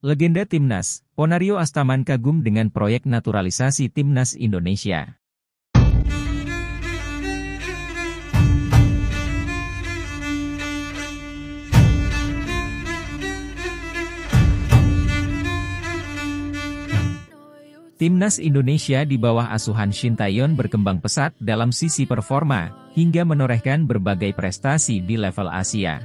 Legenda Timnas, Ponario Astaman kagum dengan proyek naturalisasi Timnas Indonesia. Timnas Indonesia di bawah asuhan Shin Tae-yong berkembang pesat dalam sisi performa, hingga menorehkan berbagai prestasi di level Asia.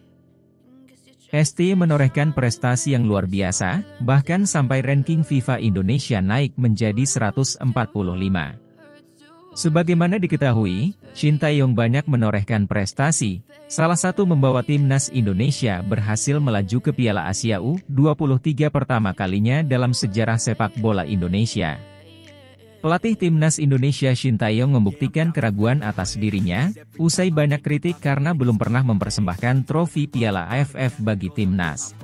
ST menorehkan prestasi yang luar biasa, bahkan sampai ranking FIFA Indonesia naik menjadi 145. Sebagaimana diketahui, Shin Tae-yong banyak menorehkan prestasi, salah satu membawa Timnas Indonesia berhasil melaju ke Piala Asia U23 pertama kalinya dalam sejarah sepak bola Indonesia. Pelatih Timnas Indonesia Shin Tae-yong membuktikan keraguan atas dirinya, usai banyak kritik karena belum pernah mempersembahkan trofi Piala AFF bagi Timnas.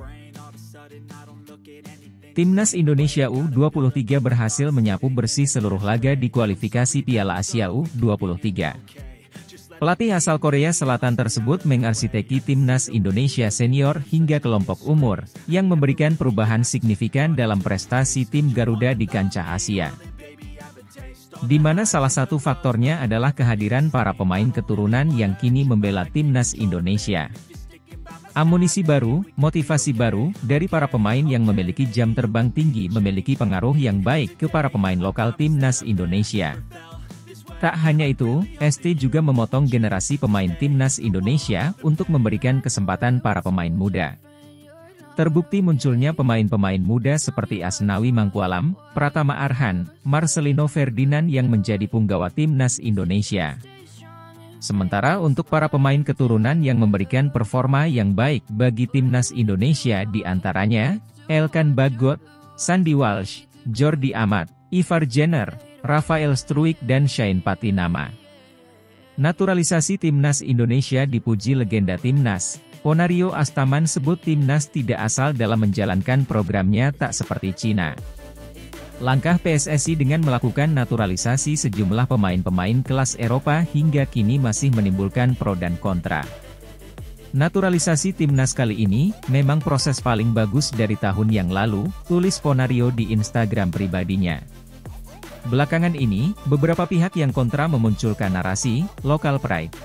Timnas Indonesia U23 berhasil menyapu bersih seluruh laga di kualifikasi Piala Asia U23. Pelatih asal Korea Selatan tersebut mengarsiteki Timnas Indonesia senior hingga kelompok umur, yang memberikan perubahan signifikan dalam prestasi tim Garuda di kancah Asia. Di mana salah satu faktornya adalah kehadiran para pemain keturunan yang kini membela Timnas Indonesia. Amunisi baru, motivasi baru, dari para pemain yang memiliki jam terbang tinggi memiliki pengaruh yang baik ke para pemain lokal Timnas Indonesia. Tak hanya itu, ST juga memotong generasi pemain Timnas Indonesia untuk memberikan kesempatan para pemain muda. Terbukti munculnya pemain-pemain muda seperti Asnawi Mangkualam, Pratama Arhan, Marcelino Ferdinand yang menjadi punggawa Timnas Indonesia. Sementara untuk para pemain keturunan yang memberikan performa yang baik bagi Timnas Indonesia diantaranya, Elkan Bagot, Sandy Walsh, Jordi Amat, Ivar Jenner, Rafael Struijk dan Shane Patinama. Naturalisasi Timnas Indonesia dipuji legenda Timnas, Ponario Astaman sebut Timnas tidak asal dalam menjalankan programnya tak seperti Cina. Langkah PSSI dengan melakukan naturalisasi sejumlah pemain-pemain kelas Eropa hingga kini masih menimbulkan pro dan kontra. Naturalisasi Timnas kali ini, memang proses paling bagus dari tahun yang lalu, tulis Ponario di Instagram pribadinya. Belakangan ini, beberapa pihak yang kontra memunculkan narasi, local pride.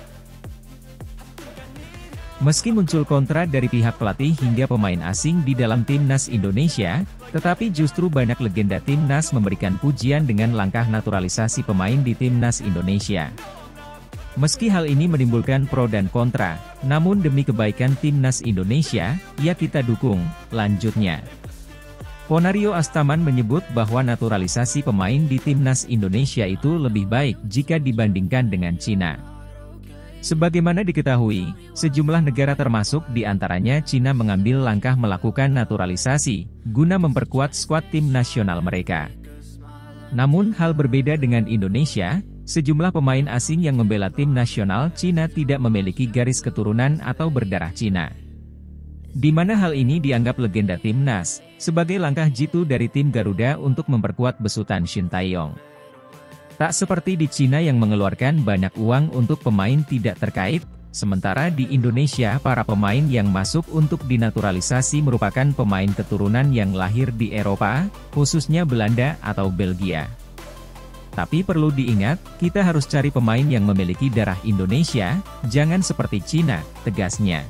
Meski muncul kontra dari pihak pelatih hingga pemain asing di dalam Timnas Indonesia, tetapi justru banyak legenda Timnas memberikan pujian dengan langkah naturalisasi pemain di Timnas Indonesia. Meski hal ini menimbulkan pro dan kontra, namun demi kebaikan Timnas Indonesia, ya kita dukung, lanjutnya. Ponario Astaman menyebut bahwa naturalisasi pemain di Timnas Indonesia itu lebih baik jika dibandingkan dengan Cina. Sebagaimana diketahui, sejumlah negara termasuk di antaranya Cina mengambil langkah melakukan naturalisasi, guna memperkuat skuad tim nasional mereka. Namun hal berbeda dengan Indonesia, sejumlah pemain asing yang membela tim nasional Cina tidak memiliki garis keturunan atau berdarah Cina. Di mana hal ini dianggap legenda Timnas, sebagai langkah jitu dari tim Garuda untuk memperkuat besutan Shin Tae-yong. Tak seperti di Cina yang mengeluarkan banyak uang untuk pemain tidak terkait, sementara di Indonesia para pemain yang masuk untuk dinaturalisasi merupakan pemain keturunan yang lahir di Eropa, khususnya Belanda atau Belgia. Tapi perlu diingat, kita harus cari pemain yang memiliki darah Indonesia, jangan seperti Cina, tegasnya.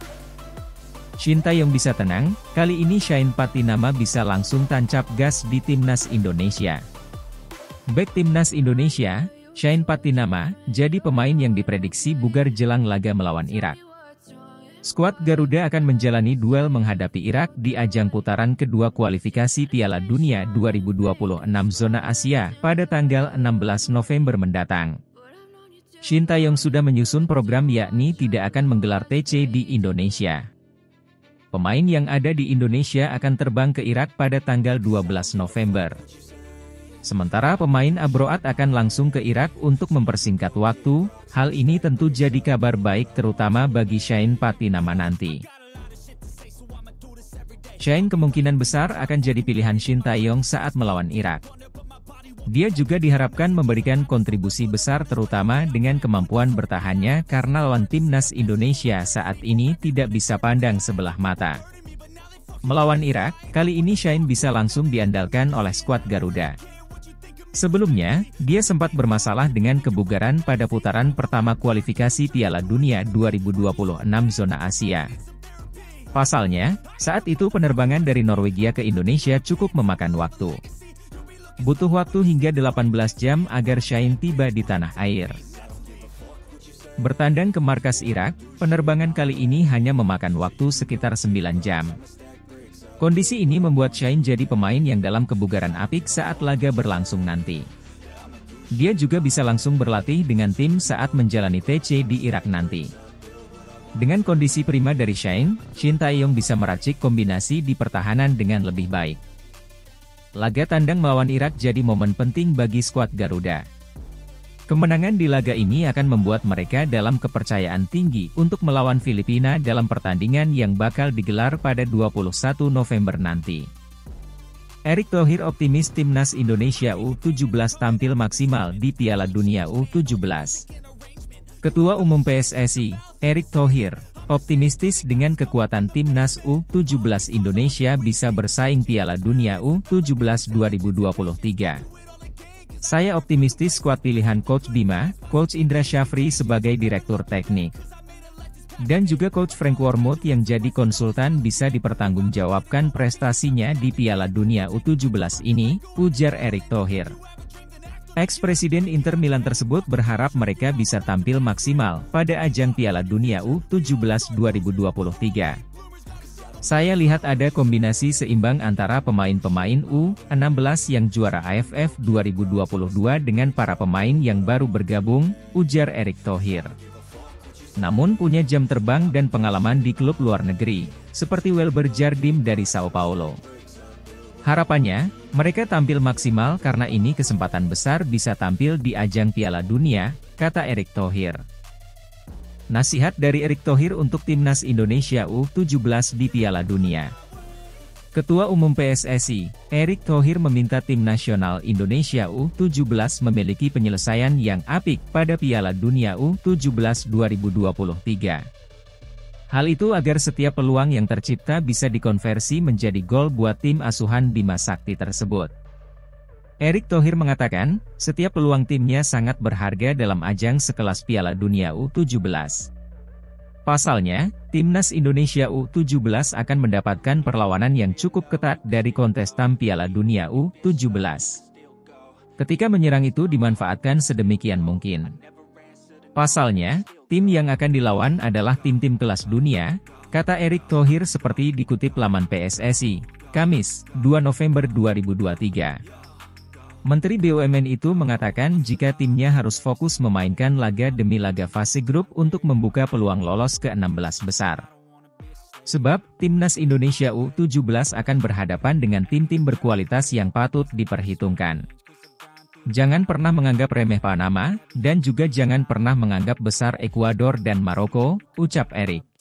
Shin Tae-yong bisa tenang, kali ini Shane Patinama bisa langsung tancap gas di Timnas Indonesia. Bek Timnas Indonesia, Shane Patinama, jadi pemain yang diprediksi bugar jelang laga melawan Irak. Skuad Garuda akan menjalani duel menghadapi Irak di ajang putaran kedua kualifikasi Piala Dunia 2026 Zona Asia pada tanggal 16 November mendatang. Shin Tae-yong sudah menyusun program yakni tidak akan menggelar TC di Indonesia. Pemain yang ada di Indonesia akan terbang ke Irak pada tanggal 12 November. Sementara pemain abroad akan langsung ke Irak untuk mempersingkat waktu, hal ini tentu jadi kabar baik terutama bagi Shane Patinama nanti. Shane kemungkinan besar akan jadi pilihan Shin Tae-yong saat melawan Irak. Dia juga diharapkan memberikan kontribusi besar terutama dengan kemampuan bertahannya karena lawan Timnas Indonesia saat ini tidak bisa pandang sebelah mata. Melawan Irak, kali ini Shane bisa langsung diandalkan oleh skuad Garuda. Sebelumnya, dia sempat bermasalah dengan kebugaran pada putaran pertama kualifikasi Piala Dunia 2026 zona Asia. Pasalnya, saat itu penerbangan dari Norwegia ke Indonesia cukup memakan waktu. Butuh waktu hingga 18 jam agar Shane tiba di tanah air. Bertandang ke markas Irak, penerbangan kali ini hanya memakan waktu sekitar 9 jam. Kondisi ini membuat Shane jadi pemain yang dalam kebugaran apik saat laga berlangsung nanti. Dia juga bisa langsung berlatih dengan tim saat menjalani TC di Irak nanti. Dengan kondisi prima dari Shane, Shin Tae-yong bisa meracik kombinasi di pertahanan dengan lebih baik. Laga tandang melawan Irak jadi momen penting bagi skuad Garuda. Kemenangan di laga ini akan membuat mereka dalam kepercayaan tinggi untuk melawan Filipina dalam pertandingan yang bakal digelar pada 21 November nanti. Erick Thohir optimis timnas Indonesia U17 tampil maksimal di Piala Dunia U17. Ketua Umum PSSI, Erick Thohir, optimistis dengan kekuatan timnas U17 Indonesia bisa bersaing Piala Dunia U17 2023. Saya optimistis skuad pilihan Coach Bima, Coach Indra Syafri sebagai Direktur Teknik, dan juga Coach Frank Wormuth yang jadi konsultan bisa dipertanggungjawabkan prestasinya di Piala Dunia U17 ini, ujar Erick Thohir. Ex-Presiden Inter Milan tersebut berharap mereka bisa tampil maksimal pada ajang Piala Dunia U17 2023. Saya lihat ada kombinasi seimbang antara pemain-pemain U16 yang juara AFF 2022 dengan para pemain yang baru bergabung, ujar Erick Thohir. Namun punya jam terbang dan pengalaman di klub luar negeri, seperti Welber Jardim dari Sao Paulo. Harapannya, mereka tampil maksimal karena ini kesempatan besar bisa tampil di ajang Piala Dunia, kata Erick Thohir. Nasihat dari Erick Thohir untuk timnas Indonesia U17 di Piala Dunia. Ketua Umum PSSI, Erick Thohir meminta tim nasional Indonesia U17 memiliki penyelesaian yang apik pada Piala Dunia U17 2023. Hal itu agar setiap peluang yang tercipta bisa dikonversi menjadi gol buat tim asuhan Bima Sakti tersebut. Erick Thohir mengatakan, setiap peluang timnya sangat berharga dalam ajang sekelas Piala Dunia U17. Pasalnya, timnas Indonesia U17 akan mendapatkan perlawanan yang cukup ketat dari kontestan Piala Dunia U17. Ketika menyerang itu dimanfaatkan sedemikian mungkin. Pasalnya, tim yang akan dilawan adalah tim-tim kelas dunia, kata Erick Thohir seperti dikutip laman PSSI, Kamis, 2 November 2023. Menteri BUMN itu mengatakan jika timnya harus fokus memainkan laga demi laga fase grup untuk membuka peluang lolos ke 16 besar. Sebab, timnas Indonesia U17 akan berhadapan dengan tim-tim berkualitas yang patut diperhitungkan. Jangan pernah menganggap remeh Panama, dan juga jangan pernah menganggap besar Ekuador dan Maroko, ucap Erick.